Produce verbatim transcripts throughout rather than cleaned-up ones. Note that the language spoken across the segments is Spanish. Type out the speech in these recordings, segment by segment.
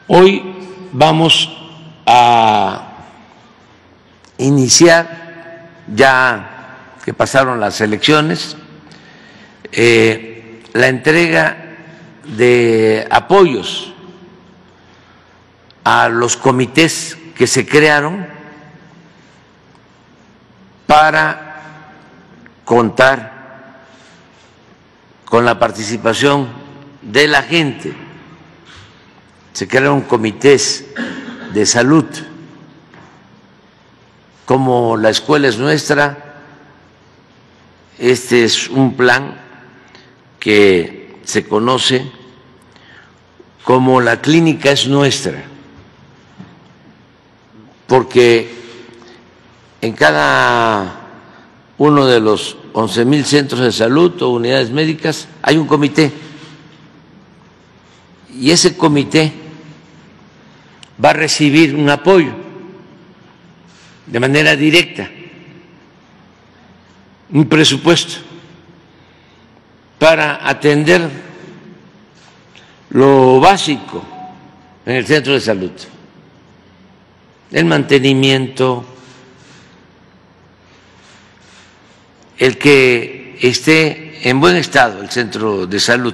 Hoy vamos a iniciar, ya que pasaron las elecciones, eh, la entrega de apoyos a los comités que se crearon para contar con la participación de la gente. Se crearon comités de salud, como La Escuela es Nuestra. Este es un plan que se conoce como La Clínica es Nuestra, porque en cada uno de los once mil centros de salud o unidades médicas hay un comité, y ese comité va a recibir un apoyo de manera directa, un presupuesto para atender lo básico en el centro de salud, el mantenimiento, el que esté en buen estado el centro de salud,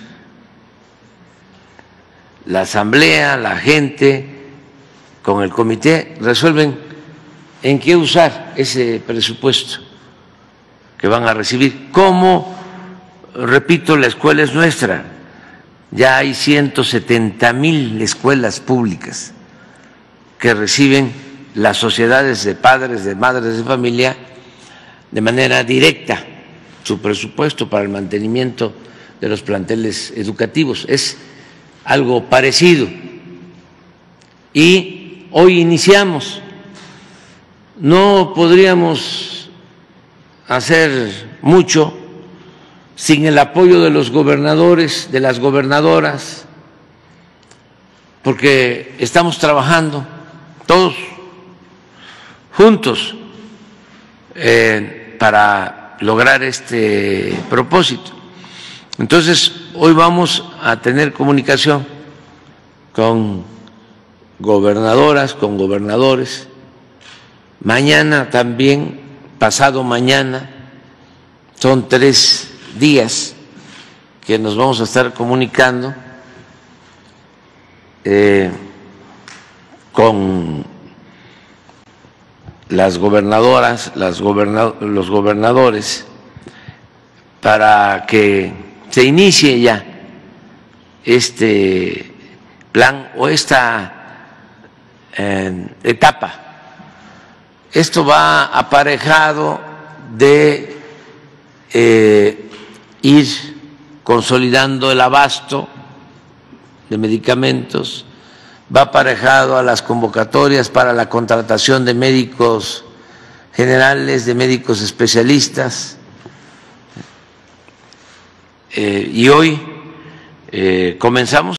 la asamblea, la gente con el comité resuelven en qué usar ese presupuesto que van a recibir. Como, repito, La Escuela es Nuestra, ya hay ciento setenta mil escuelas públicas que reciben las sociedades de padres, de madres de familia de manera directa su presupuesto para el mantenimiento de los planteles educativos. Es algo parecido, y hoy iniciamos. No podríamos hacer mucho sin el apoyo de los gobernadores, de las gobernadoras, porque estamos trabajando todos juntos eh, para lograr este propósito. Entonces, hoy vamos a tener comunicación con gobernadoras, con gobernadores. Mañana también, pasado mañana, son tres días que nos vamos a estar comunicando eh, con las gobernadoras, las goberna- los gobernadores, para que se inicie ya este plan o esta eh, etapa. Esto va aparejado de eh, ir consolidando el abasto de medicamentos, va aparejado a las convocatorias para la contratación de médicos generales, de médicos especialistas. Eh, y hoy eh, comenzamos